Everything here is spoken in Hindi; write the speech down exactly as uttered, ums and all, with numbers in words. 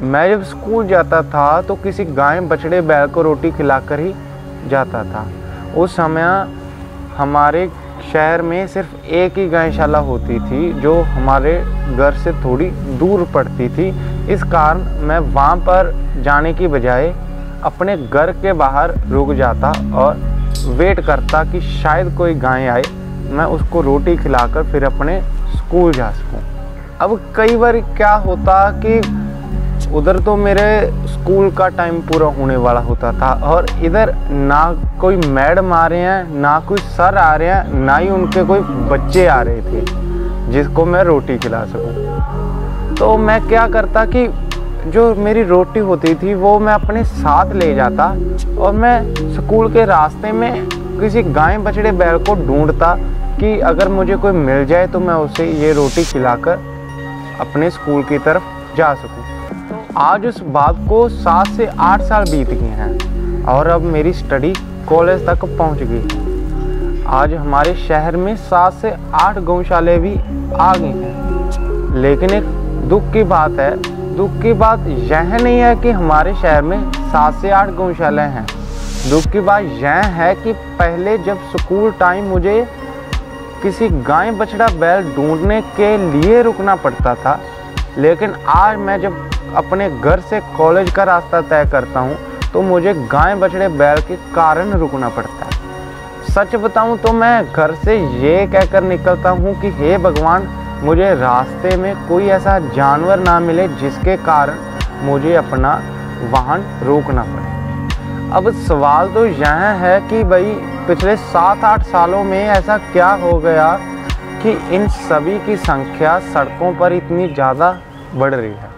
मैं जब स्कूल जाता था तो किसी गाय बछड़े बैल को रोटी खिलाकर ही जाता था। उस समय हमारे शहर में सिर्फ एक ही गौशाला होती थी जो हमारे घर से थोड़ी दूर पड़ती थी। इस कारण मैं वहाँ पर जाने की बजाय अपने घर के बाहर रुक जाता और वेट करता कि शायद कोई गाय आए, मैं उसको रोटी खिलाकर फिर अपने स्कूल जा सकूं। अब कई बार क्या होता कि उधर तो मेरे स्कूल का टाइम पूरा होने वाला होता था और इधर ना कोई मैडम आ रहे हैं, ना कोई सर आ रहे हैं, ना ही उनके कोई बच्चे आ रहे थे जिसको मैं रोटी खिला सकूं। तो मैं क्या करता कि जो मेरी रोटी होती थी वो मैं अपने साथ ले जाता और मैं स्कूल के रास्ते में किसी गाय बछड़े बैल को ढूंढता कि अगर मुझे कोई मिल जाए तो मैं उसे ये रोटी खिलाकर अपने स्कूल की तरफ जा सकूं। आज उस बात को सात से आठ साल बीत गए हैं और अब मेरी स्टडी कॉलेज तक पहुंच गई। आज हमारे शहर में सात से आठ गौशाले भी आ गए हैं। लेकिन एक दुख की बात है, दुख की बात यह नहीं है कि हमारे शहर में सात से आठ गौशाले हैं। दुख की बात यह है कि पहले जब स्कूल टाइम मुझे किसी गाय बछड़ा बैल ढूंढने के लिए रुकना पड़ता था, लेकिन आज मैं जब अपने घर से कॉलेज का रास्ता तय करता हूँ तो मुझे गाय बछड़े बैल के कारण रुकना पड़ता है। सच बताऊँ तो मैं घर से ये कहकर निकलता हूँ कि हे भगवान, मुझे रास्ते में कोई ऐसा जानवर ना मिले जिसके कारण मुझे अपना वाहन रोकना पड़े। अब सवाल तो यह है कि भाई पिछले सात आठ सालों में ऐसा क्या हो गया कि इन सभी की संख्या सड़कों पर इतनी ज़्यादा बढ़ रही है।